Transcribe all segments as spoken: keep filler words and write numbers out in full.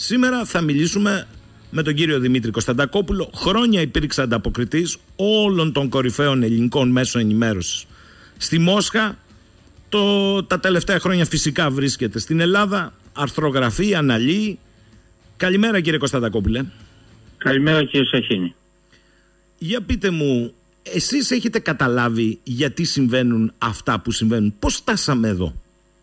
Σήμερα θα μιλήσουμε με τον κύριο Δημήτρη Κωνσταντακόπουλο. Χρόνια υπήρξε ανταποκριτής όλων των κορυφαίων ελληνικών μέσων ενημέρωσης στη Μόσχα. Το, τα τελευταία χρόνια φυσικά βρίσκεται στην Ελλάδα, αρθρογραφεί, αναλύει. Καλημέρα κύριε Κωνσταντακόπουλε. Καλημέρα κύριε Σαχίνη. Για πείτε μου, εσείς έχετε καταλάβει γιατί συμβαίνουν αυτά που συμβαίνουν? Πώς φτάσαμε εδώ?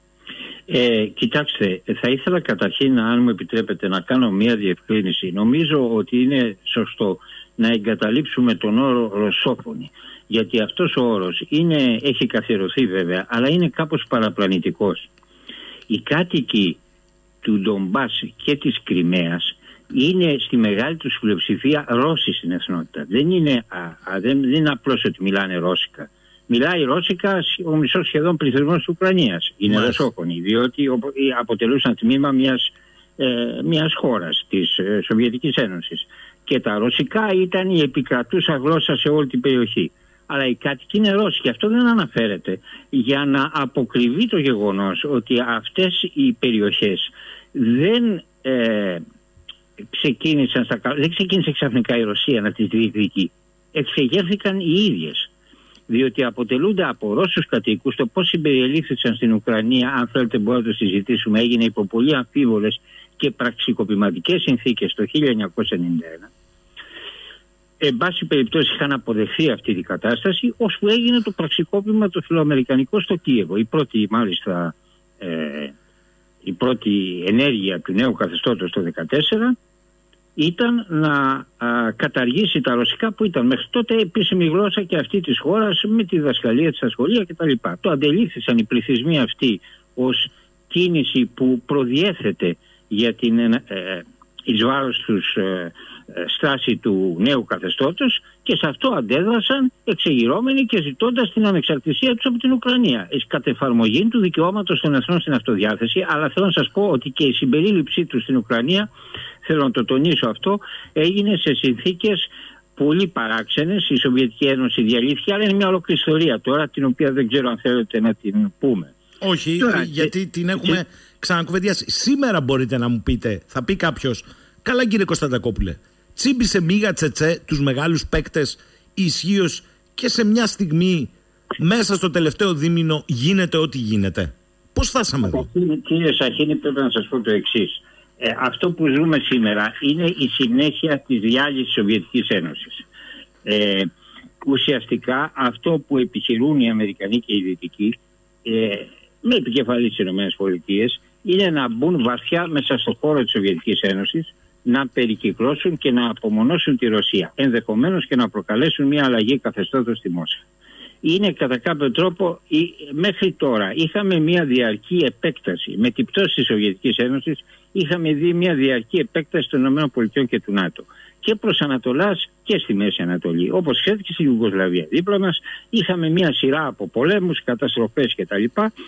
Ε, κοιτάξτε, θα ήθελα καταρχήν, αν μου επιτρέπετε, να κάνω μία διευκρίνηση. Νομίζω ότι είναι σωστό να εγκαταλείψουμε τον όρο ρωσόφωνοι, γιατί αυτός ο όρος είναι, έχει καθιερωθεί βέβαια, αλλά είναι κάπως παραπλανητικός. Οι κάτοικοι του Ντομπάς και της Κριμαίας είναι στη μεγάλη τους πλειοψηφία Ρώσοι στην εθνότητα. Δεν είναι, α, α, δεν, δεν είναι απλώς ότι μιλάνε ρώσικα. Μιλάει ρώσικα ο μισός σχεδόν πληθυσμός της Ουκρανίας. Είναι ρωσόφωνοι, διότι αποτελούσαν τμήμα μιας, ε, μιας χώρας της ε, Σοβιετικής Ένωσης. Και τα ρωσικά ήταν η επικρατούσα γλώσσα σε όλη την περιοχή. Αλλά οι κάτοικοι είναι Ρώσοι και αυτό δεν αναφέρεται για να αποκριβεί το γεγονός ότι αυτές οι περιοχές δεν, ε, ξεκίνησαν στα, δεν ξεκίνησε ξαφνικά η Ρωσία να τις διεκδικεί. Εξεγέρθηκαν οι ίδιες. Διότι αποτελούνται από Ρώσους κατοίκους. Το πώς συμπεριελήφθησαν στην Ουκρανία, αν θέλετε μπορούμε να το συζητήσουμε, έγινε υπό πολύ αμφίβολες και πραξικοπηματικές συνθήκες το χίλια εννιακόσια ενενήντα ένα. Εν πάση περιπτώσει είχαν αποδεχθεί αυτή την κατάσταση, ώσπου έγινε το πραξικόπημα το φιλοαμερικανικό στο Κίεβο. Η πρώτη, μάλιστα, ε, η πρώτη ενέργεια του νέου καθεστώτος το δύο χιλιάδες δεκατέσσερα ήταν να α, καταργήσει τα ρωσικά που ήταν μέχρι τότε επίσημη γλώσσα και αυτή της χώρας με τη διδασκαλία της στα σχολεία κτλ. Το αντελήφθησαν οι πληθυσμοί αυτοί ως κίνηση που προδιέθετε για την ε, ε, εις βάρος τους ε, ε, στάση του νέου καθεστώτος και σε αυτό αντέδρασαν εξεγυρώμενοι και ζητώντας την ανεξαρτησία τους από την Ουκρανία. Κατ' εφαρμογή του δικαιώματος των εθνών στην αυτοδιάθεση, αλλά θέλω να σας πω ότι και η συμπερίληψή τους στην Ουκρανία, θέλω να το τονίσω αυτό, έγινε σε συνθήκες πολύ παράξενες. Η Σοβιετική Ένωση διαλύθηκε, αλλά είναι μια ολόκληρη ιστορία τώρα, την οποία δεν ξέρω αν θέλετε να την πούμε. Όχι, τώρα, γιατί και... την έχουμε και... ξανακουβεντιάσει. Σήμερα μπορείτε να μου πείτε, θα πει κάποιος, καλά κύριε Κωνσταντακόπουλε, τσίμπησε μίγα τσετσέ τους μεγάλους παίκτες ισχύως και σε μια στιγμή μέσα στο τελευταίο δίμηνο γίνεται ό,τι γίνεται. Πώς φτάσαμε εδώ? Κύριε Σαχίνη, πρέπει να σας πω το εξής. Ε, αυτό που ζούμε σήμερα είναι η συνέχεια της διάλυσης της Σοβιετικής Ένωσης. Ε, ουσιαστικά αυτό που επιχειρούν οι Αμερικανοί και οι Δυτικοί ε, με επικεφαλής στις ΗΠΑ είναι να μπουν βαθιά μέσα στο χώρο της Σοβιετικής Ένωσης, να περικυκλώσουν και να απομονώσουν τη Ρωσία, ενδεχομένως και να προκαλέσουν μια αλλαγή καθεστώτος στη Μόσχα. Είναι κατά κάποιο τρόπο, μέχρι τώρα είχαμε μια διαρκή επέκταση, με την πτώση της Σοβιετικής Ένωσης είχαμε δει μια διαρκή επέκταση των ΗΠΑ και του ΝΑΤΟ και προς Ανατολάς και στη Μέση Ανατολή, όπως ξέρετε και στη Ιουγκοσλαβία. Δίπλα μας είχαμε μια σειρά από πολέμους, καταστροφές κτλ.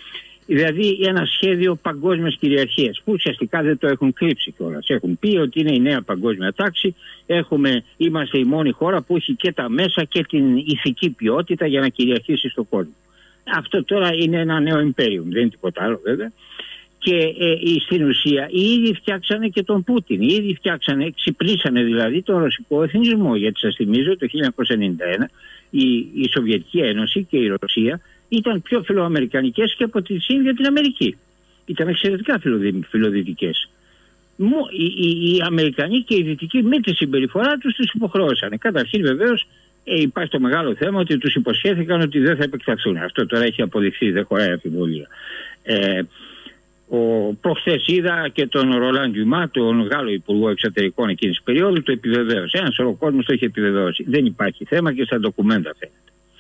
Δηλαδή ένα σχέδιο παγκόσμιας κυριαρχίας που ουσιαστικά δεν το έχουν κρύψει κιόλας. Έχουν πει ότι είναι η νέα παγκόσμια τάξη. Έχουμε, είμαστε η μόνη χώρα που έχει και τα μέσα και την ηθική ποιότητα για να κυριαρχήσει στον κόσμο. Αυτό τώρα είναι ένα νέο imperium, δεν είναι τίποτα άλλο βέβαια. Και ε, στην ουσία οι ίδιοι φτιάξανε και τον Πούτιν. Οι ίδιοι φτιάξανε, ξυπνήσανε δηλαδή τον ρωσικό εθνισμό. Γιατί σας θυμίζω το χίλια εννιακόσια ενενήντα ένα η, η Σοβιετική Ένωση και η Ρωσία ήταν πιο φιλοαμερικανικές και από την ίδια την Αμερική. Ήταν εξαιρετικά φιλοδυτικές. Οι, οι, οι Αμερικανοί και οι Δυτικοί με τη συμπεριφορά τους τους υποχρεώσανε. Καταρχήν βεβαίως ε, υπάρχει το μεγάλο θέμα ότι τους υποσχέθηκαν ότι δεν θα επεκταθούν. Αυτό τώρα έχει αποδειχθεί, δεν χωράει αμφιβολία. Ε, ο, προχθές είδα και τον Ρολάν Ντιουμά, τον Γάλλο Υπουργό Εξωτερικών εκείνης της περίοδου, το επιβεβαίωσε. Ένας σωρό κόσμος το έχει επιβεβαιώσει. Δεν υπάρχει θέμα και στα ντοκουμέντα φαίνεται.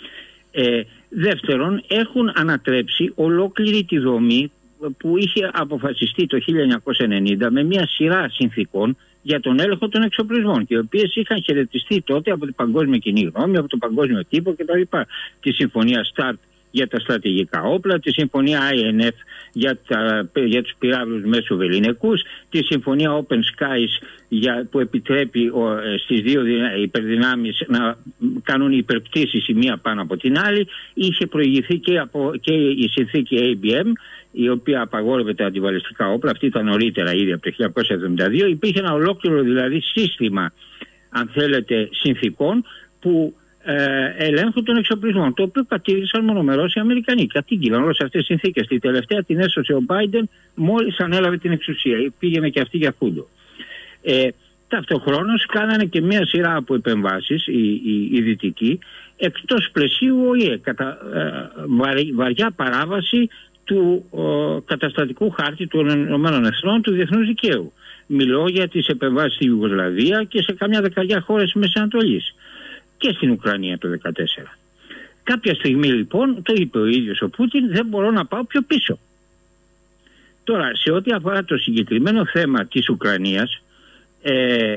Ε, δεύτερον, έχουν ανατρέψει ολόκληρη τη δομή που είχε αποφασιστεί το χίλια εννιακόσια ενενήντα με μια σειρά συνθήκων για τον έλεγχο των εξοπλισμών και οι οποίες είχαν χαιρετιστεί τότε από την παγκόσμια κοινή γνώμη, από τον παγκόσμιο τύπο κτλ. Τη συμφωνία START για τα στρατηγικά όπλα, τη συμφωνία άι εν εφ για, τα, για τους πυράβλους μέσου βεληνικούς, τη συμφωνία Open Skies για, που επιτρέπει ο, στις δύο υπερδυνάμεις να κάνουν υπερπτήσεις η μία πάνω από την άλλη. Είχε προηγηθεί και, από, και η συνθήκη έι μπι εμ η οποία απαγόρευε τα αντιβαλιστικά όπλα. Αυτή ήταν νωρίτερα ήδη από το χίλια εννιακόσια εβδομήντα δύο. Υπήρχε ένα ολόκληρο δηλαδή σύστημα, αν θέλετε, συνθήκων που ε, ελέγχουν τον εξοπλισμό, το οποίο κατήργησαν μονομερώς οι Αμερικανοί. Κατήγγειλαν όλες αυτές τις συνθήκες. Τη τελευταία την έσωσε ο Biden μόλις ανέλαβε την εξουσία. Πήγαινε και αυτή για φούντο. Ε, ταυτοχρόνως κάνανε και μία σειρά από επεμβάσεις οι, οι, οι δυτικοί εκτός πλαισίου Ο Η Ε, κατά ε, βαρι, βαριά παράβαση του ο, καταστατικού χάρτη των Ηνωμένων Εθνών του διεθνούς δικαίου. Μιλώ για τις επεμβάσεις στη Ιουγκοσλαβία και σε καμιά δεκαετία χώρες της Μέσης Ανατολής και στην Ουκρανία το δύο χιλιάδες δεκατέσσερα. Κάποια στιγμή λοιπόν, το είπε ο ίδιος ο Πούτιν, δεν μπορώ να πάω πιο πίσω. Τώρα, σε ό,τι αφορά το συγκεκριμένο θέμα της Ουκρανίας, ε, ε,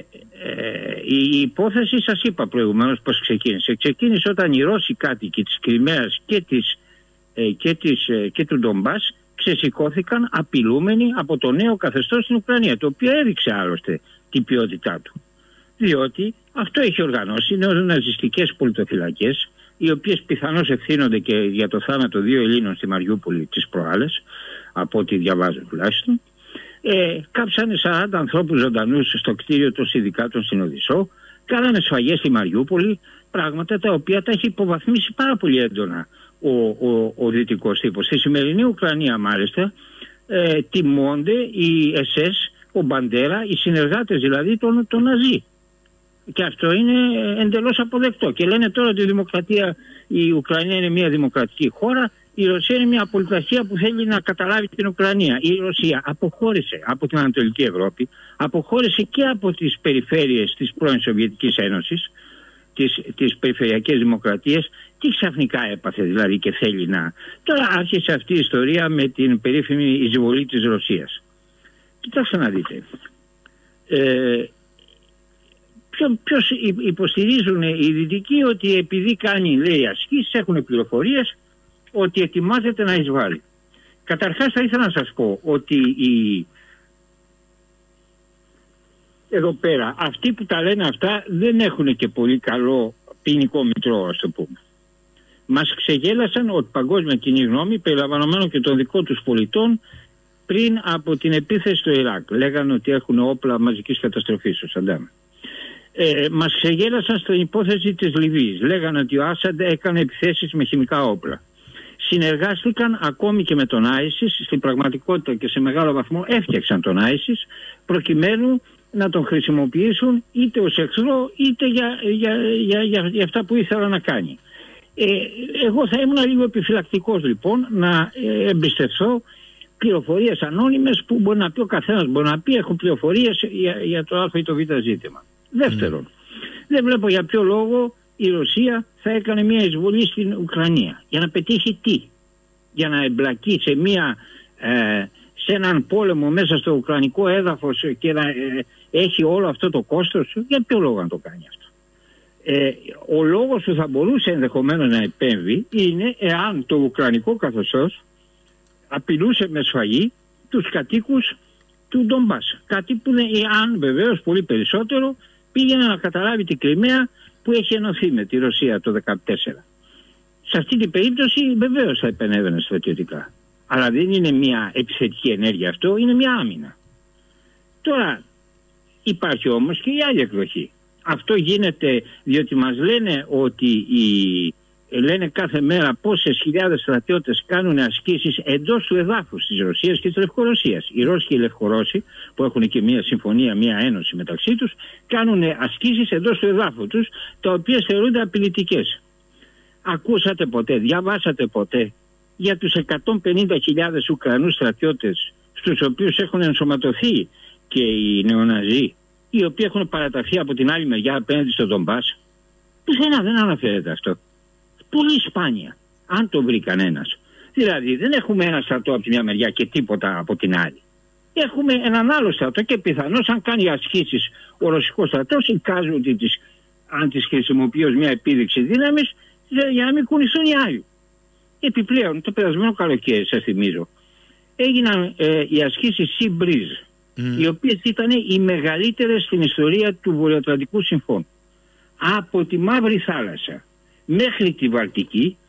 η υπόθεση, σας είπα προηγουμένως πώς ξεκίνησε. Ξεκίνησε όταν οι Ρώσοι κάτοικοι της Κριμαίας και, της, ε, και, της, ε, και του Ντομπάς ξεσηκώθηκαν απειλούμενοι από το νέο καθεστώς στην Ουκρανία, το οποίο έδειξε άλλωστε την ποιότητά του. Διότι αυτό έχει οργανώσει νεοναζιστικές πολιτοφυλακές, οι οποίες πιθανώς ευθύνονται και για το θάνατο δύο Ελλήνων στη Μαριούπολη τις προάλλες, από ό,τι διαβάζω τουλάχιστον. Ε, κάψανε σαράντα ανθρώπους ζωντανούς στο κτίριο των συνδικάτων στην Οδυσσό, κάνανε σφαγές στη Μαριούπολη, πράγματα τα οποία τα έχει υποβαθμίσει πάρα πολύ έντονα ο, ο, ο δυτικός τύπος. Στη σημερινή Ουκρανία μάλιστα ε, τιμώνται οι ες ες, ο Μπαντέρα, οι συνεργάτες δηλαδή των, των Ναζί. Και αυτό είναι εντελώς αποδεκτό. Και λένε τώρα ότι η δημοκρατία, η Ουκρανία είναι μια δημοκρατική χώρα, η Ρωσία είναι μια πολιταρχία που θέλει να καταλάβει την Ουκρανία. Η Ρωσία αποχώρησε από την Ανατολική Ευρώπη, αποχώρησε και από τις περιφέρειες της πρώην Σοβιετικής Ένωσης, τις, τις περιφερειακές δημοκρατίες. Τι ξαφνικά έπαθε δηλαδή και θέλει να... Τώρα άρχισε αυτή η ιστορία με την περίφημη εισβολή της Ρωσίας. Κοιτάξτε να δείτε. Ε, Ποιος υποστηρίζουν οι δυτικοί ότι επειδή κάνει, λέει, ασκήσεις, έχουν πληροφορίες ότι ετοιμάζεται να εισβάλλει. Καταρχάς θα ήθελα να σας πω ότι οι... εδώ πέρα αυτοί που τα λένε αυτά δεν έχουν και πολύ καλό ποινικό μητρό, ας το πούμε. Μας ξεγέλασαν ότι παγκόσμια κοινή γνώμη, περιλαμβανομένων και των δικών τους πολιτών, πριν από την επίθεση στο Ιράκ. Λέγανε ότι έχουν όπλα μαζικής καταστροφής στο Σαντάμ. Ε, μας ξεγέλασαν στην υπόθεση της Λιβύης. Λέγανε ότι ο Άσαντ έκανε επιθέσεις με χημικά όπλα. Συνεργάστηκαν ακόμη και με τον Άισις, στην πραγματικότητα και σε μεγάλο βαθμό έφτιαξαν τον Άισις, προκειμένου να τον χρησιμοποιήσουν είτε ως εχθρό είτε για, για, για, για, για αυτά που ήθελα να κάνει. Ε, εγώ θα ήμουν λίγο επιφυλακτικός λοιπόν να ε, εμπιστευθώ πληροφορίες ανώνυμες που μπορεί να πει ο καθένας, μπορεί να πει έχουν πληροφορίες για, για το α ή το β ζήτημα. Δεύτερον, mm. δεν βλέπω για ποιο λόγο η Ρωσία θα έκανε μια εισβολή στην Ουκρανία. Για να πετύχει τι? Για να εμπλακεί σε, μια, ε, σε έναν πόλεμο μέσα στο ουκρανικό έδαφος και να ε, έχει όλο αυτό το κόστος? Για ποιο λόγο να το κάνει αυτό? Ε, ο λόγος που θα μπορούσε ενδεχομένως να επέμβει είναι εάν το ουκρανικό καθεστώς απειλούσε με σφαγή τους κατοίκους του Ντομπάς. Κάτι που είναι, αν βεβαίως πολύ περισσότερο, πήγαινε να καταλάβει την Κριμαία που έχει ενωθεί με τη Ρωσία το δύο χιλιάδες δεκατέσσερα. Σε αυτή την περίπτωση βεβαίως θα επενέβαινε στρατιωτικά. Αλλά δεν είναι μια επιθετική ενέργεια αυτό, είναι μια άμυνα. Τώρα υπάρχει όμως και η άλλη εκδοχή. Αυτό γίνεται διότι μας λένε ότι οι, λένε κάθε μέρα πόσες χιλιάδες στρατιώτες κάνουν ασκήσεις εντός του εδάφους της Ρωσίας και της Λευκορωσίας. Οι Ρώσοι και οι Λευκορώσοι, που έχουν και μια συμφωνία, μια ένωση μεταξύ τους, κάνουν ασκήσεις εντός του εδάφου τους, τα οποία θεωρούνται απειλητικές. Ακούσατε ποτέ, διαβάσατε ποτέ για τους εκατόν πενήντα χιλιάδες Ουκρανούς στρατιώτες, στους οποίους έχουν ενσωματωθεί και οι νεοναζί, οι οποίοι έχουν παραταθεί από την άλλη μεριά απέναντι στον Ντομπάς? Πουθενά δεν αναφέρεται αυτό. Πολύ σπάνια, αν το βρει κανένας. Δηλαδή δεν έχουμε ένα στρατό από τη μια μεριά και τίποτα από την άλλη. Έχουμε έναν άλλο στρατό και πιθανώς αν κάνει ασκήσεις ο ρωσικός στρατός, εικάζουν ότι τις, αν τις χρησιμοποιεί ως μια επίδειξη δύναμης, για να μην κουνηθούν οι άλλοι. Επιπλέον, το περασμένο καλοκαίρι, σας θυμίζω, έγιναν ε, οι ασκήσεις Sea Breeze, mm. οι οποίες ήταν οι μεγαλύτερες στην ιστορία του Βορειοατλαντικού Συμφώνου. Από τη Μαύρη Θάλασσα μέχρι τη Βαλτική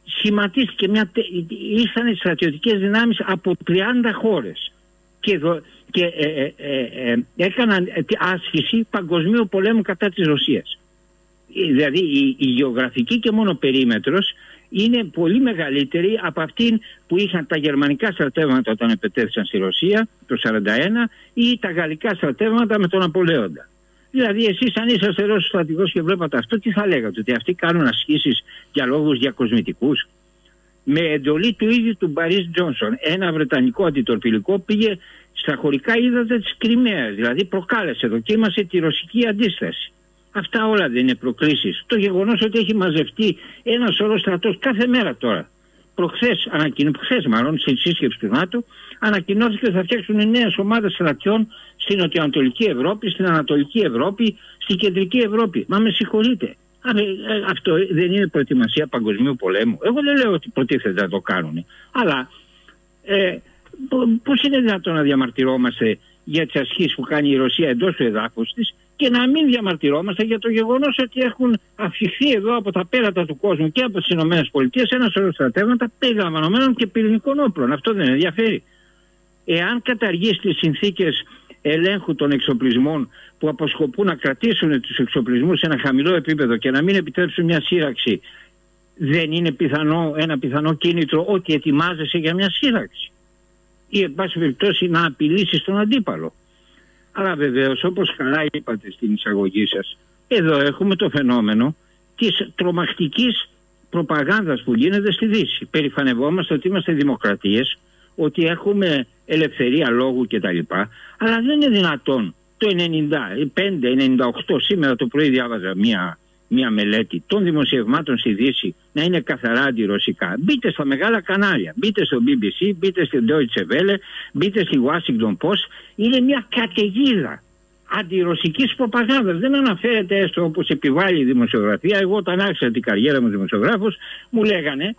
σχηματίστηκε μια, ήρθαν στρατιωτικές δυνάμεις από τριάντα χώρες και, δο, και ε, ε, ε, ε, έκαναν άσκηση παγκοσμίου πολέμου κατά της Ρωσίας. Δηλαδή η, η γεωγραφική και μόνο περίμετρος είναι πολύ μεγαλύτερη από αυτήν που είχαν τα γερμανικά στρατεύματα όταν επετέθησαν στη Ρωσία το χίλια εννιακόσια σαράντα ένα ή τα γαλλικά στρατεύματα με τον Ναπολέοντα. Δηλαδή εσείς αν είσαστε Ρώσος στρατηγός και βλέπατε αυτό, τι θα λέγατε? Ότι αυτοί κάνουν ασκήσεις για λόγους διακοσμητικούς? Με εντολή του ίδιου του Μπαρίς Τζόνσον, ένα βρετανικό αντιτορπιλικό πήγε στα χωρικά ύδατα της Κριμαίας, δηλαδή προκάλεσε, δοκίμασε τη ρωσική αντίσταση. Αυτά όλα δεν είναι προκλήσεις? Το γεγονός ότι έχει μαζευτεί ένα σωρό στρατός κάθε μέρα τώρα. Προχθές, προχθές μάλλον, στη σύσκεψη του ΝΑΤΟ, ανακοινώθηκε ότι θα φτιάξουν νέες ομάδες στρατιών στην Νοτιοανατολική Ευρώπη, στην Ανατολική Ευρώπη, στην Κεντρική Ευρώπη. Μα με συγχωρείτε. Αυτό δεν είναι προετοιμασία παγκοσμίου πολέμου? Εγώ δεν λέω ότι προτίθεται να το κάνουν. Αλλά ε, πώς είναι δυνατόν να διαμαρτυρόμαστε για τις ασκήσεις που κάνει η Ρωσία εντός του εδάφους της και να μην διαμαρτυρόμαστε για το γεγονός ότι έχουν αυξηθεί εδώ από τα πέρατα του κόσμου και από τις ΗΠΑ ένα σωρό στρατεύματα περιλαμβανομένων και πυρηνικών όπλων? Αυτό δεν ενδιαφέρει? Εάν καταργήσει τις συνθήκες ελέγχου των εξοπλισμών που αποσκοπούν να κρατήσουν τους εξοπλισμούς σε ένα χαμηλό επίπεδο και να μην επιτρέψουν μια σύραξη, δεν είναι πιθανό, ένα πιθανό κίνητρο ότι ετοιμάζεσαι για μια σύραξη ή εν πάση περιπτώσει να απειλήσεις τον αντίπαλο? Αλλά βεβαίως, όπως καλά είπατε στην εισαγωγή σας, εδώ έχουμε το φαινόμενο της τρομακτικής προπαγάνδας που γίνεται στη Δύση. Περηφανευόμαστε ότι είμαστε δημοκρατίες, ότι έχουμε ελευθερία λόγου κτλ. Αλλά δεν είναι δυνατόν το ενενήντα πέντε ενενήντα οκτώ, σήμερα το πρωί διάβαζα μία, μία μελέτη των δημοσιευμάτων στη Δύση, να είναι καθαρά αντιρωσικά. Μπείτε στα μεγάλα κανάλια, μπείτε στο μπι μπι σι, μπείτε στην Deutsche Welle, μπείτε στη Washington Post. Είναι μια καταιγίδα αντιρωσικής προπαγάνδας. Δεν αναφέρεται έστω όπως επιβάλλει η δημοσιογραφία. Εγώ όταν άρχισα την καριέρα μου δημοσιογράφος μου λέγανε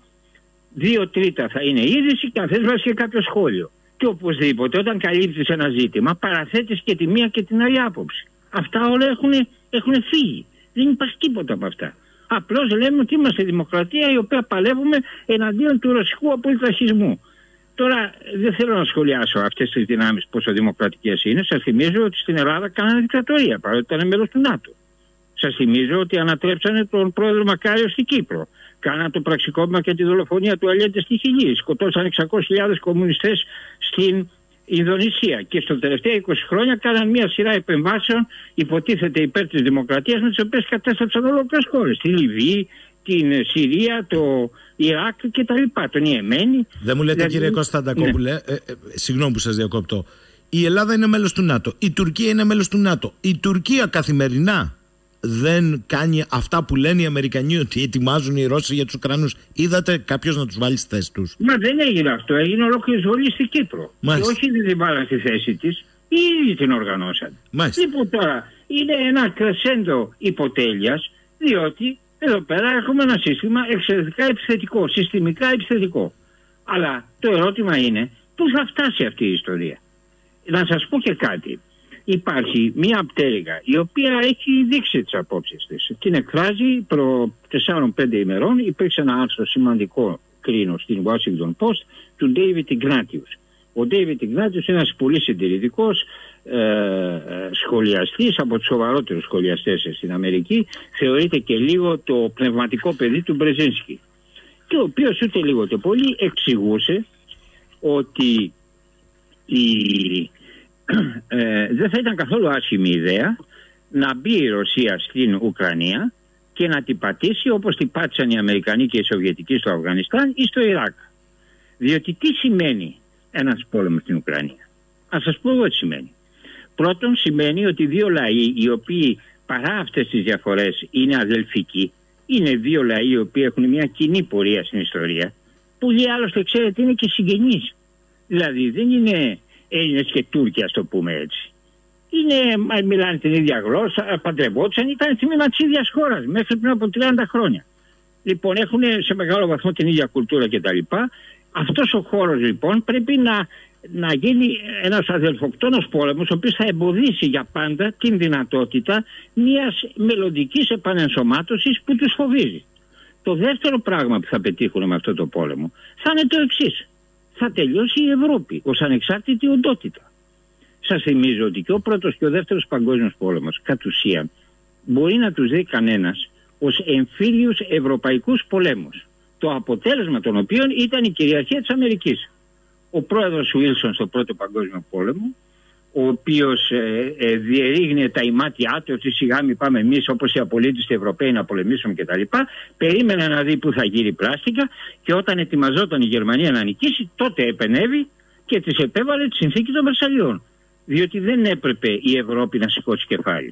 δύο τρίτα θα είναι είδηση και αν θες βάζεις και κάποιο σχόλιο. Και οπωσδήποτε όταν καλύπτεις ένα ζήτημα παραθέτεις και τη μία και την άλλη άποψη. Αυτά όλα έχουν, έχουν φύγει. Δεν υπάρχει τίποτα από αυτά. Απλώς λέμε ότι είμαστε δημοκρατία η οποία παλεύουμε εναντίον του ρωσικού απολυταρχισμού. Τώρα δεν θέλω να σχολιάσω αυτές τις δυνάμεις πόσο δημοκρατικές είναι. Σας θυμίζω ότι στην Ελλάδα κάνανε δικτατορία παρότι ήταν μέλος του ΝΑΤΟ. Σας θυμίζω ότι ανατρέψανε τον πρόεδρο Μακάριο στην Κύπρο. Κάναν το πραξικόπημα και τη δολοφονία του Αλιέντε στη Χιλή. Σκοτώσαν εξακόσιες χιλιάδες κομμουνιστές στην Ινδονησία. Και στο τελευταία είκοσι χρόνια κάναν μια σειρά επεμβάσεων, υποτίθεται υπέρ της δημοκρατίας, με τις οποίες κατέστρεψαν ολόκληρες χώρες. Τη Λιβύη, την Συρία, το Ιράκ κτλ. Τον Ιεμένη. Δεν μου λέτε, δηλαδή, κύριε Κωνσταντακόπουλε, ναι. ε, ε, συγγνώμη που σας διακόπτω. Η Ελλάδα είναι μέλος του ΝΑΤΟ. Η Τουρκία είναι μέλος του ΝΑΤΟ. Η Τουρκία καθημερινά δεν κάνει αυτά που λένε οι Αμερικανοί ότι ετοιμάζουν οι Ρώσοι για τους Ουκρανούς? Είδατε κάποιος να τους βάλει στη θέση τους? Μα δεν έγινε αυτό. Έγινε ολόκληρη εισβολή στην Κύπρο. Μάλιστα. Και όχι δεν την βάλαν στη θέση της, οι ίδιοι την οργανώσαν. Μάλιστα. Λοιπόν, τώρα είναι ένα κρεσέντο υποτέλειας, διότι εδώ πέρα έχουμε ένα σύστημα εξαιρετικά επιθετικό, συστημικά επιθετικό. Αλλά το ερώτημα είναι πού θα φτάσει αυτή η ιστορία. Να σας πω και κάτι. Υπάρχει μία πτέρυγα η οποία έχει δείξει τις απόψεις της. Την εκφράζει προ τεσσάρων πέντε ημερών. Υπήρξε ένα άρθρο σημαντικό, κρίνω, στην Washington Post του David Ignatius. Ο David Ignatius είναι ένας πολύ συντηρητικός ε, σχολιαστής, από τους σοβαρότερους σχολιαστές στην Αμερική. Θεωρείται και λίγο το πνευματικό παιδί του Μπρεζίνσκι. Και ο οποίος ούτε λίγο ούτε πολύ εξηγούσε ότι η Ε, δεν θα ήταν καθόλου άσχημη ιδέα να μπει η Ρωσία στην Ουκρανία και να την πατήσει όπως την πάτησαν οι Αμερικανοί και οι Σοβιετικοί στο Αφγανιστάν ή στο Ιράκ. Διότι τι σημαίνει ένας πόλεμος στην Ουκρανία? Ας σας πω εγώ τι σημαίνει. Πρώτον, σημαίνει ότι δύο λαοί οι οποίοι παρά αυτές τις διαφορές είναι αδελφικοί, είναι δύο λαοί οι οποίοι έχουν μια κοινή πορεία στην ιστορία, που οι άλλωστε ξέρετε είναι και συγγενείς. Δηλαδή δεν είναι Έλληνες και Τούρκοι, ας το πούμε έτσι. Είναι, μιλάνε την ίδια γλώσσα, παντρευόντουσαν, ήταν τμήμα της ίδιας χώρας μέχρι πριν από τριάντα χρόνια. Λοιπόν, έχουν σε μεγάλο βαθμό την ίδια κουλτούρα κτλ. Αυτός ο χώρος λοιπόν πρέπει να, να γίνει ένας αδελφοκτόνος πόλεμος, ο οποίος θα εμποδίσει για πάντα την δυνατότητα μιας μελλοντικής επανενσωμάτωσης που τους φοβίζει. Το δεύτερο πράγμα που θα πετύχουν με αυτό το πόλεμο θα είναι το εξής. Θα τελειώσει η Ευρώπη ως ανεξάρτητη οντότητα. Σας θυμίζω ότι και ο πρώτος και ο δεύτερος παγκόσμιος πόλεμος κατ' ουσίαν μπορεί να τους δει κανένας ως εμφύλιους ευρωπαϊκούς πολέμους, το αποτέλεσμα των οποίων ήταν η κυριαρχία της Αμερικής. Ο πρόεδρος Βίλσον στο πρώτο παγκόσμιο πόλεμο, ο οποίος ε, ε, διερρήγνε τα ημάτια του ότι σιγά μη πάμε εμείς όπως οι απολύτες Ευρωπαίοι να πολεμήσουμε κτλ. Περίμενε να δει που θα γύρει πλάστικα και όταν ετοιμαζόταν η Γερμανία να νικήσει, τότε επενέβη και της επέβαλε τη συνθήκη των Βερσαλιών. Διότι δεν έπρεπε η Ευρώπη να σηκώσει κεφάλι.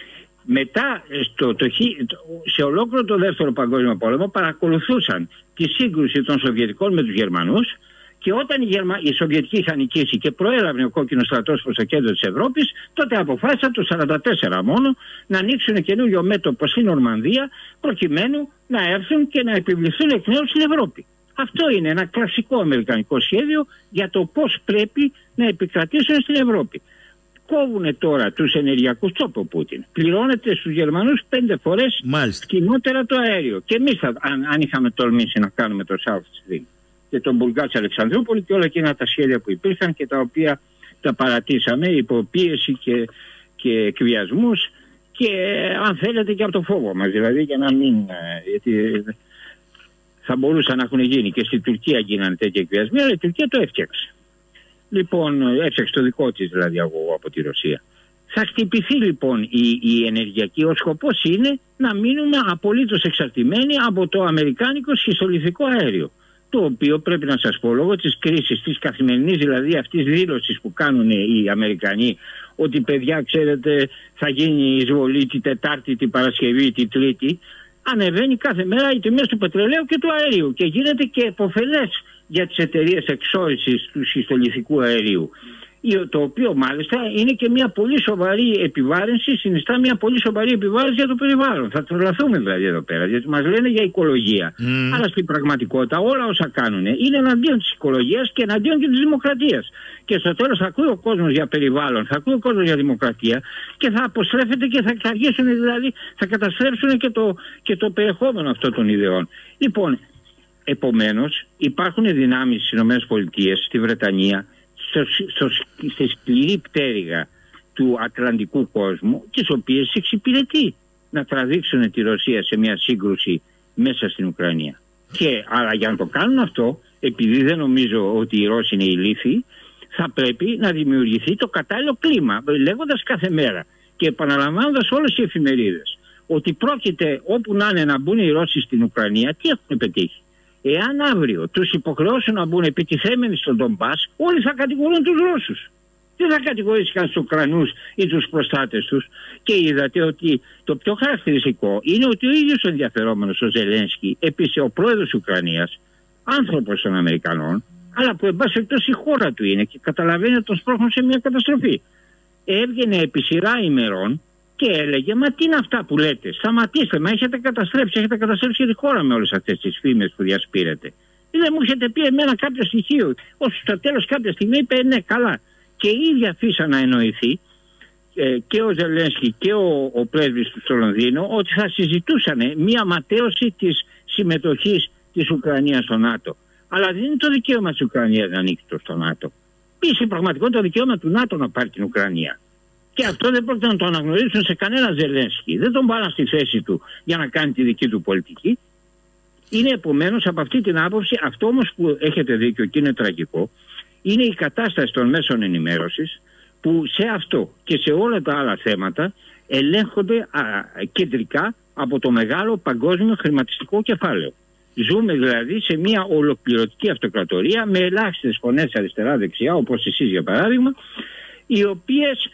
Μετά, στο, το, σε ολόκληρο το δεύτερο παγκόσμιο πόλεμο, παρακολουθούσαν τη σύγκρουση των Σοβιετικών με τους Γερμανούς και όταν οι, Γερμα... οι Σοβιετικοί είχαν νικήσει και προέλαβε ο κόκκινος στρατός προς το κέντρο της Ευρώπης, τότε αποφάσισαν το χίλια εννιακόσια σαράντα τέσσερα μόνο να ανοίξουν καινούριο μέτωπο στην Νορμανδία προκειμένου να έρθουν και να επιβληθούν εκ νέου στην Ευρώπη. Αυτό είναι ένα κλασικό αμερικανικό σχέδιο για το πώς πρέπει να επικρατήσουν στην Ευρώπη. Κόβουνε τώρα τους ενεργειακούς τσόπο Πούτιν. Πληρώνεται στους Γερμανούς πέντε φορές κοινότερα το αέριο. Και εμείς θα, αν, αν είχαμε τολμήσει να κάνουμε το South Stream και τον Μπουλγκάτς Αλεξανδρούπολη και όλα εκείνα τα σχέδια που υπήρχαν και τα οποία τα παρατήσαμε υπό πίεση και, και εκβιασμούς και αν θέλετε και από το φόβο μας. Δηλαδή για να μην... Γιατί, θα μπορούσαν να έχουν γίνει και στη Τουρκία γίνανε τέτοια εκβιασμοί, αλλά η Τουρκία το έφτιαξε. Λοιπόν, έφτιαξε το δικό της δηλαδή αγωγό από τη Ρωσία. Θα χτυπηθεί λοιπόν η, η ενεργειακή. Ο σκοπός είναι να μείνουμε απολύτως εξαρτημένοι από το αμερικάνικο σχιστολιθικό αέριο. Το οποίο πρέπει να σας πω λόγω της κρίσης, της καθημερινής δηλαδή αυτής δήλωσης που κάνουν οι Αμερικανοί, ότι παιδιά ξέρετε θα γίνει η εισβολή τη Τετάρτη, την Παρασκευή, την Τρίτη. Ανεβαίνει κάθε μέρα οι τιμές του πετρελαίου και του αερίου και γίνεται και επωφελές για τις εταιρείες εξόρυσης του σχιστολιθικού αερίου. Το οποίο μάλιστα είναι και μια πολύ σοβαρή επιβάρυνση, συνιστά μια πολύ σοβαρή επιβάρυνση για το περιβάλλον. Θα τρελαθούμε δηλαδή εδώ πέρα, γιατί μας λένε για οικολογία. Mm. Αλλά στην πραγματικότητα όλα όσα κάνουν είναι εναντίον της οικολογίας και εναντίον και της δημοκρατίας. Και στο τέλος θα ακούει ο κόσμος για περιβάλλον, θα ακούει ο κόσμος για δημοκρατία και θα αποστρέφεται και θα αργήσουν, δηλαδή θα καταστρέψουν και το, και το περιεχόμενο αυτών των ιδεών. Λοιπόν, επομένως υπάρχουν δυνάμεις στις ΗΠΑ, στη Βρετανία, Στο, στο, στη σκληρή πτέρυγα του ατλαντικού κόσμου, τις οποίες εξυπηρετεί να τραβήξουν τη Ρωσία σε μια σύγκρουση μέσα στην Ουκρανία. Και, αλλά για να το κάνουν αυτό, επειδή δεν νομίζω ότι οι Ρώσοι είναι ηλίθιοι, θα πρέπει να δημιουργηθεί το κατάλληλο κλίμα, λέγοντας κάθε μέρα και επαναλαμβάνοντας όλες οι εφημερίδες ότι πρόκειται όπου να είναι να μπουν οι Ρώσοι στην Ουκρανία, τι έχουν πετύχει. Εάν αύριο τους υποχρεώσουν να μπουν επιτιθέμενοι στον Ντομπάς, όλοι θα κατηγορούν τους Ρώσους. Δεν θα κατηγορήσουν τους Ουκρανούς ή τους προστάτες τους. Και είδατε ότι το πιο χαρακτηριστικό είναι ότι ο ίδιος ο ενδιαφερόμενος ο Ζελένσκι, επίσης ο πρόεδρος της Ουκρανίας, άνθρωπος των Αμερικανών, αλλά που εν πάση περιπτώσει η χώρα του είναι και καταλαβαίνει ότι τον σπρώχνουν σε μια καταστροφή. Έβγαινε επί σειρά ημερών και έλεγε, μα τι είναι αυτά που λέτε, σταματήστε, μα έχετε καταστρέψει, έχετε καταστρέψει και τη χώρα με όλες αυτές τις φήμες που διασπείρετε. Δεν μου έχετε πει εμένα κάποιο στοιχείο, όσο στο τέλος κάποια στιγμή είπε ναι καλά. Και η ίδια αφήσα να εννοηθεί ε, και ο Ζελένσκι και ο, ο πρέσβης του στο Λονδίνο ότι θα συζητούσαν μια ματέωση της συμμετοχής της Ουκρανίας στο ΝΑΤΟ. Αλλά δεν είναι το δικαίωμα της Ουκρανίας να ανοίξει το στο ΝΑΤΟ. Επίσης πραγματικότητα το δικαίωμα του ΝΑΤΟ να πάρει την Ουκρανία. Και αυτό δεν πρόκειται να το αναγνωρίσουν σε κανένα Ζελένσκι. Δεν τον πάραν στη θέση του για να κάνει τη δική του πολιτική. Είναι επομένως από αυτή την άποψη, αυτό όμως που έχετε δίκιο και είναι τραγικό, είναι η κατάσταση των μέσων ενημέρωσης που σε αυτό και σε όλα τα άλλα θέματα ελέγχονται α, κεντρικά από το μεγάλο παγκόσμιο χρηματιστικό κεφάλαιο. Ζούμε δηλαδή σε μια ολοκληρωτική αυτοκρατορία με ελάχιστες φωνές αριστερά-δεξιά, όπως εσείς για παράδειγμα, οι οποίες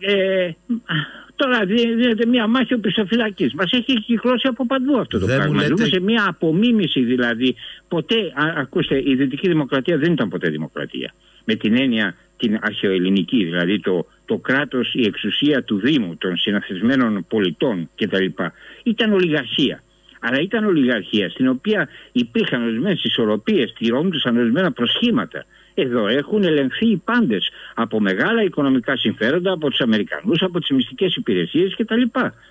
ε, τώρα δίνεται μια μάχη οπισθοφυλακής. Μας έχει κυκλώσει από παντού αυτό το Δεν πράγμα. Λέτε... Ζούμε σε μια απομίμηση δηλαδή. Ποτέ, α, ακούστε, η Δυτική Δημοκρατία δεν ήταν ποτέ δημοκρατία. Με την έννοια την αρχαιοελληνική, δηλαδή το, το κράτος, η εξουσία του Δήμου, των συναθισμένων πολιτών κτλ. Ήταν ολιγαρχία. Αλλά ήταν ολιγαρχία στην οποία υπήρχαν ορισμένες ισορροπίες, τηρώνονταν ορισμένα προσχήματα. Εδώ έχουν ελεγχθεί οι πάντες από μεγάλα οικονομικά συμφέροντα, από τους Αμερικανούς, από τις μυστικές υπηρεσίες κτλ.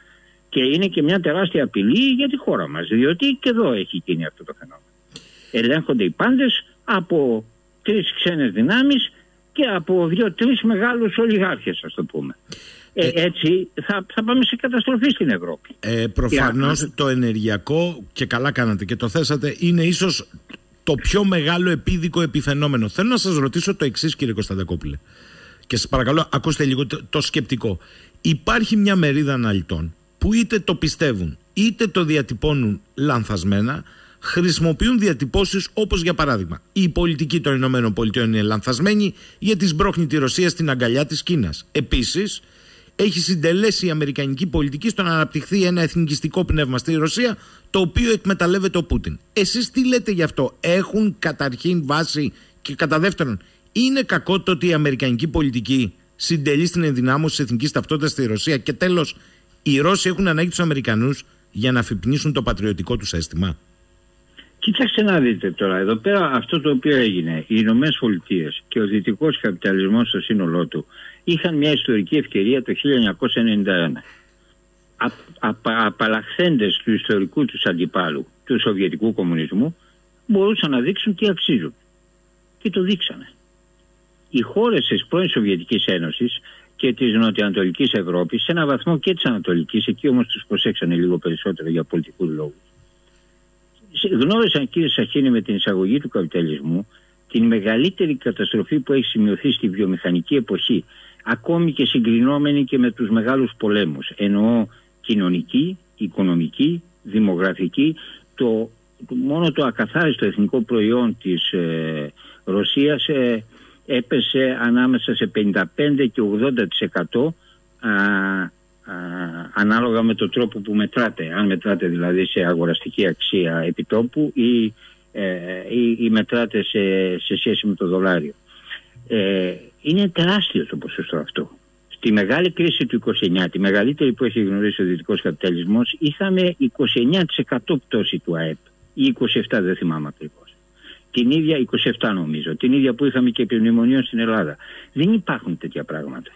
Και είναι και μια τεράστια απειλή για τη χώρα μας, διότι και εδώ έχει γίνει αυτό το φαινόμενο. Ελέγχονται οι πάντες από τρεις ξένες δυνάμεις και από δύο-τρεις μεγάλους ολιγάρχες, ας το πούμε. Ε, έτσι θα, θα πάμε σε καταστροφή στην Ευρώπη. Ε, προφανώς yeah. το ενεργειακό, και καλά κάνατε και το θέσατε, είναι ίσως το πιο μεγάλο επίδικο επιφαινόμενο. Θέλω να σας ρωτήσω το εξής, κύριε Κωνσταντακόπουλε, και σας παρακαλώ ακούστε λίγο το, το σκεπτικό. Υπάρχει μια μερίδα αναλυτών που είτε το πιστεύουν είτε το διατυπώνουν λανθασμένα, χρησιμοποιούν διατυπώσεις όπως για παράδειγμα η πολιτική των Ηνωμένων Πολιτειών είναι λανθασμένη γιατί σμπρώχνει τη Ρωσία στην αγκαλιά της Κίνας. Επίσης έχει συντελέσει η αμερικανική πολιτική στο να αναπτυχθεί ένα εθνικιστικό πνεύμα στη Ρωσία, το οποίο εκμεταλλεύεται ο Πούτιν. Εσείς τι λέτε γι' αυτό? Έχουν καταρχήν βάση? Και κατά δεύτερον, είναι κακό το ότι η αμερικανική πολιτική συντελεί στην ενδυνάμωση της εθνικής ταυτότητας στη Ρωσία? Και τέλος, οι Ρώσοι έχουν ανάγκη τους Αμερικανούς για να αφυπνίσουν το πατριωτικό τους αίσθημα? Κοιτάξτε να δείτε τώρα, εδώ πέρα αυτό το οποίο έγινε, οι Ηνωμένες Πολιτείες και ο δυτικός καπιταλισμός στο σύνολό του είχαν μια ιστορική ευκαιρία το χίλια εννιακόσια ενενήντα ένα. Α, απα, απαλλαχθέντες του ιστορικού τους αντιπάλου, του σοβιετικού κομμουνισμού, μπορούσαν να δείξουν τι αξίζουν. Και το δείξανε. Οι χώρες της πρώην Σοβιετικής Ένωσης και της Νοτιοανατολικής Ευρώπης, σε ένα βαθμό και της Ανατολικής, εκεί όμως τους προσέξανε λίγο περισσότερο για πολιτικούς λόγους, γνώρισαν, κύριε Σαχίνη, με την εισαγωγή του καπιταλισμού την μεγαλύτερη καταστροφή που έχει σημειωθεί στη βιομηχανική εποχή, ακόμη και συγκρινόμενη και με τους μεγάλους πολέμους. Εννοώ κοινωνική, οικονομική, δημογραφική. Το, μόνο το ακαθάριστο εθνικό προϊόν της ε, Ρωσίας ε, έπεσε ανάμεσα σε πενήντα πέντε και ογδόντα τοις εκατό α, α, ανάλογα με τον τρόπο που μετράτε. Αν μετράτε δηλαδή σε αγοραστική αξία επιτόπου ή, ε, ή, ή μετράτε σε, σε σχέση με το δολάριο. Ε, είναι τεράστιο το ποσοστό αυτό. Στη μεγάλη κρίση του είκοσι εννιά, τη μεγαλύτερη που έχει γνωρίσει ο δυτικός καπιταλισμός, είχαμε είκοσι εννιά τοις εκατό πτώση του ΑΕΠ ή είκοσι επτά, δεν θυμάμαι ακριβώς. Την ίδια, είκοσι επτά νομίζω, την ίδια που είχαμε και επί μνημονίων στην Ελλάδα. Δεν υπάρχουν τέτοια πράγματα.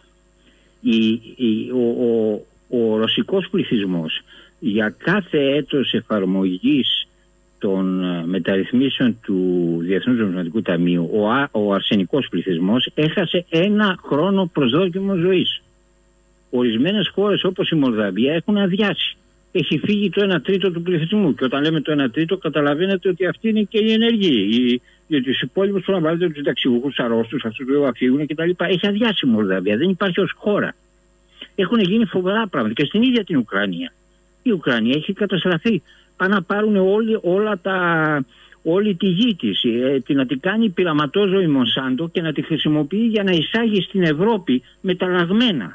Η, η, ο, ο, ο ρωσικός πληθυσμός για κάθε έτος εφαρμογής των μεταρρυθμίσεων του Διεθνούς Νομισματικού Ταμείου, ο, α, ο αρσενικός πληθυσμός έχασε ένα χρόνο προσδόκιμο ζωής. Ορισμένες χώρες όπως η Μολδαβία έχουν αδειάσει. Έχει φύγει το ένα τρίτο του πληθυσμού. Και όταν λέμε το ένα τρίτο, καταλαβαίνετε ότι αυτή είναι και η ενεργή. Γιατί τους υπόλοιπους που να βάλετε τους συνταξιούχους, αρρώστους, αυτούς που θα φύγουν κτλ. Έχει αδειάσει η Μολδαβία. Δεν υπάρχει ως χώρα. Έχουν γίνει φοβερά πράγματα. Και στην ίδια την Ουκρανία. Η Ουκρανία έχει καταστραφεί. Πάνε να πάρουν όλοι, όλα τα, όλη τη γη της, ε, να την κάνει πειραματόζωη Μονσάντο και να τη χρησιμοποιεί για να εισάγει στην Ευρώπη μεταλλαγμένα.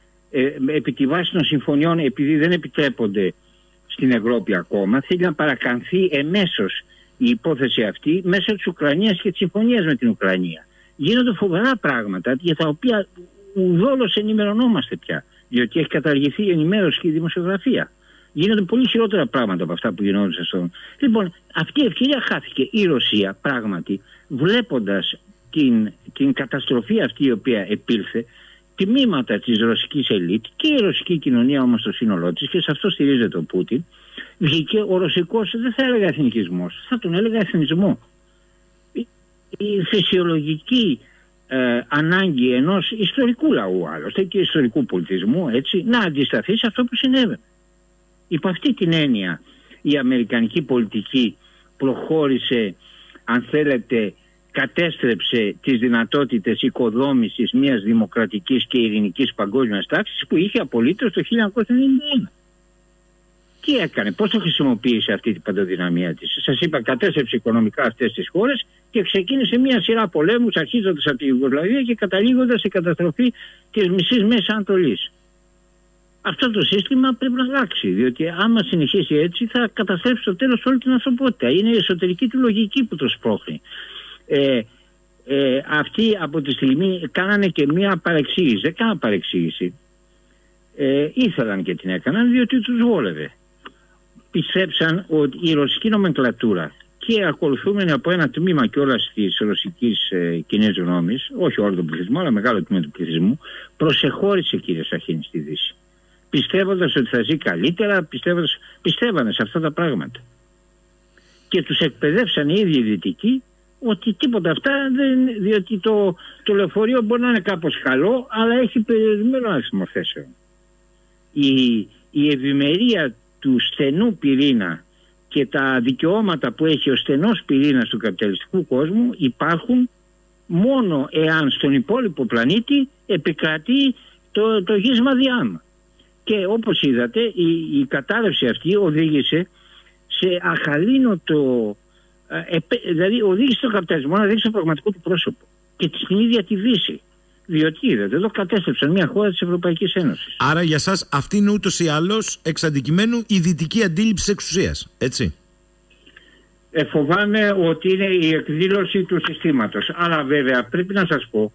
Ε, επί τη βάση των συμφωνιών, επειδή δεν επιτρέπονται στην Ευρώπη ακόμα, θέλει να παρακαμφθεί εμέσως η υπόθεση αυτή μέσω της Ουκρανίας και της συμφωνίας με την Ουκρανία. Γίνονται φοβερά πράγματα για τα οποία ουδόλως ενημερωνόμαστε πια, διότι έχει καταργηθεί η ενημέρωση και η δημοσιογραφία. Γίνονται πολύ χειρότερα πράγματα από αυτά που γινόντουσαν στον. Λοιπόν, αυτή η ευκαιρία χάθηκε. Η Ρωσία πράγματι, βλέποντας την, την καταστροφή αυτή η οποία επήλθε, τιμήματα της ρωσικής ελίτ και η ρωσική κοινωνία όμως στο σύνολό της, και σε αυτό στηρίζεται ο Πούτιν, βγήκε ο ρωσικός, δεν θα έλεγα εθνικισμός, θα τον έλεγα εθνισμό. Η, η φυσιολογική ε, ανάγκη ενός ιστορικού λαού, άλλωστε και ιστορικού πολιτισμού, έτσι, να αντισταθεί σε αυτό που συνέβαινε. Υπό αυτή την έννοια η αμερικανική πολιτική προχώρησε, αν θέλετε, κατέστρεψε τις δυνατότητες οικοδόμησης μιας δημοκρατικής και ειρηνικής παγκόσμιας τάξης που είχε απολύτως το χίλια εννιακόσια ενενήντα ένα. Τι έκανε, πώς το χρησιμοποίησε αυτή την παντοδυναμία της? Σας είπα, κατέστρεψε οικονομικά αυτές τις χώρες και ξεκίνησε μια σειρά πολέμους, αρχίζοντας από την Ιουγκοσλαβία και καταλήγοντας σε καταστροφή της μισής Μέσης Ανατολής. Αυτό το σύστημα πρέπει να αλλάξει, διότι άμα συνεχίσει έτσι θα καταστρέψει στο τέλος όλη την ανθρωπότητα. Είναι η εσωτερική του λογική που το σπρώχνει. Ε, ε, αυτοί από τη στιγμή κάνανε και μία παρεξήγηση, δεν κάνανε παρεξήγηση. Ε, ήθελαν και την έκαναν διότι τους βόλευε. Πιστέψαν ότι η ρωσική νομενκλατούρα και ακολουθούμενη από ένα τμήμα κιόλας της ρωσικής ε, κοινής γνώμης, όχι όλο τον πληθυσμό, αλλά μεγάλο τμήμα του πληθυσμού, προσεχώρησε, κύριε Σαχίνη, στη Δύση. πιστεύοντας ότι θα ζει καλύτερα, πιστεύοντας, πιστεύανε σε αυτά τα πράγματα. Και τους εκπαιδεύσαν οι ίδιοι οι Δυτικοί ότι τίποτα αυτά δεν, διότι το, το λεωφορείο μπορεί να είναι κάπως καλό, αλλά έχει περιορισμένο αριθμό θέσεων. Η, η ευημερία του στενού πυρήνα και τα δικαιώματα που έχει ο στενός πυρήνας του καπιταλιστικού κόσμου υπάρχουν μόνο εάν στον υπόλοιπο πλανήτη επικρατεί το, το γίσμα διάμα. Και όπως είδατε, η, η κατάρρευση αυτή οδήγησε σε αχαλήνοτο, ε, δηλαδή οδήγησε τον καπιταλισμό να δείξει το πραγματικό του πρόσωπο και στην ίδια τη Δύση. Διότι είδατε, εδώ κατέστρεψαν μια χώρα της Ευρωπαϊκής Ένωσης. Άρα για σας αυτή είναι ούτως ή άλλως εξ αντικειμένου η δυτική αντίληψη εξουσίας, έτσι? Ε, φοβάμαι ότι είναι η εκδήλωση του συστήματος. Αλλά βέβαια πρέπει να σας πω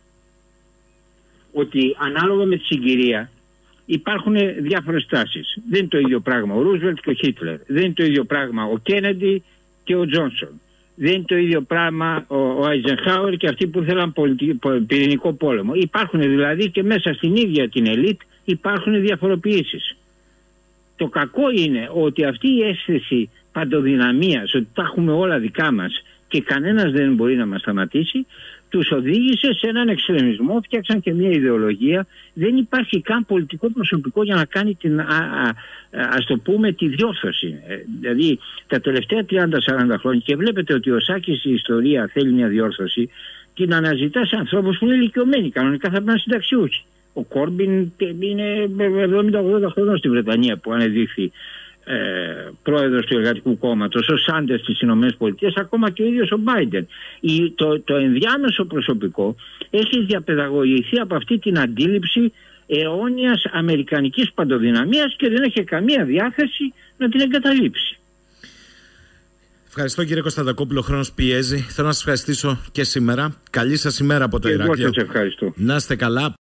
ότι ανάλογα με τη συγκυρία υπάρχουν διάφορες τάσεις. Δεν είναι το ίδιο πράγμα ο Ρούσβελτ και ο Χίτλερ. Δεν είναι το ίδιο πράγμα ο Κέννεντι και ο Τζόνσον. Δεν είναι το ίδιο πράγμα ο Άιζενχάουερ και αυτοί που θέλαν πυρηνικό πόλεμο. Υπάρχουν δηλαδή και μέσα στην ίδια την ελίτ υπάρχουν διαφοροποιήσεις. Το κακό είναι ότι αυτή η αίσθηση παντοδυναμίας, ότι τα έχουμε όλα δικά μας και κανένας δεν μπορεί να μας σταματήσει, τους οδήγησε σε έναν εξτρεμισμό, φτιάξαν και μια ιδεολογία. Δεν υπάρχει καν πολιτικό προσωπικό για να κάνει την, α, α, ας το πούμε, τη διόρθωση. Ε, δηλαδή τα τελευταία τριάντα σαράντα χρόνια, και βλέπετε ότι ο Σάκης η ιστορία θέλει μια διόρθωση, την αναζητά σε ανθρώπους που είναι ηλικιωμένοι, κανονικά θα πρέπει να είναι συνταξιούχοι. Ο Κόρμπιν είναι εβδομήντα ογδόντα χρόνων στη Βρετανία που ανεδείχθη Ε, πρόεδρος του Εργατικού Κόμματος, ο Σάντερ στις Ηνωμένες Πολιτείες, ακόμα και ο ίδιος ο Μπάιντεν. Η, το, το ενδιάμεσο προσωπικό έχει διαπαιδαγωγηθεί από αυτή την αντίληψη αιώνιας αμερικανικής παντοδυναμίας και δεν έχει καμία διάθεση να την εγκαταλείψει. Ευχαριστώ κύριε Κωνσταντακόπουλο, ο χρόνος πιέζει. Θέλω να σας ευχαριστήσω και σήμερα. Καλή σας ημέρα από το και Ηράκλειο. Εγώ σας ευχαριστώ. Να είστε καλά.